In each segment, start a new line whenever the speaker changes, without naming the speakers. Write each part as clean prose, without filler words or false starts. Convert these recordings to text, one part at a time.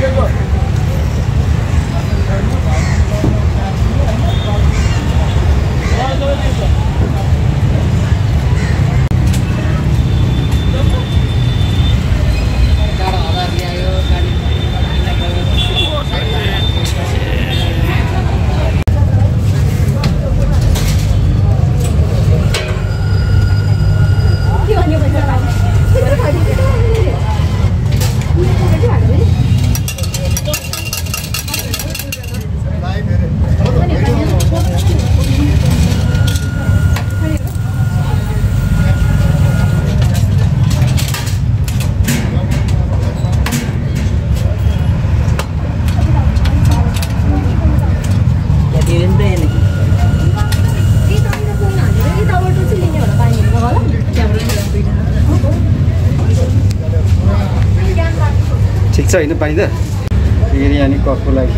छ हैन पानी त बिरयानी कपको लागि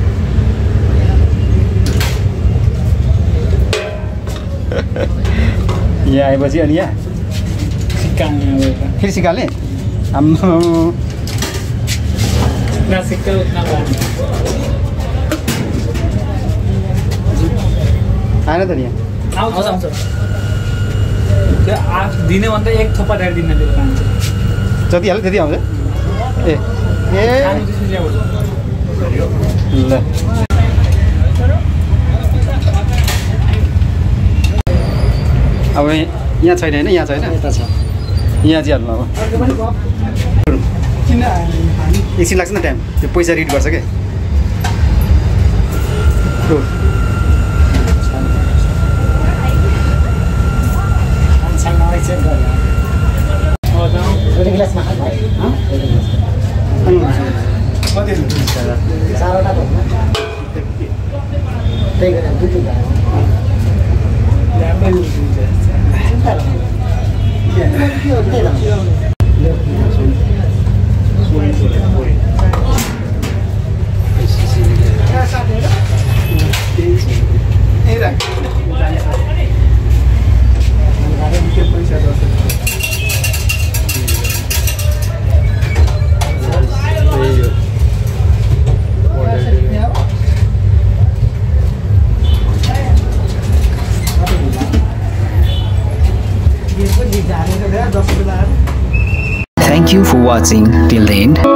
यहाँ आएपछि अनि यहाँ
सिकाल्ने
फेरि सिकाल्ने हाम्रो
नसिक्कल
आएन त नि
आउँछ आउँछ त्यो दिने भन्दा एक थोपा ढेर दिन त्यो पानी
जति हाल्यो त्यति आउँछ ए ल अब यहाँ छैन हैन यहाँ छैन
यता छ
यहाँ चाहिँ हाल्नु अब एकछिन लाग्छ नि टाइम त्यो पैसा रिड गर्छ क्या
Thank you for watching till the end.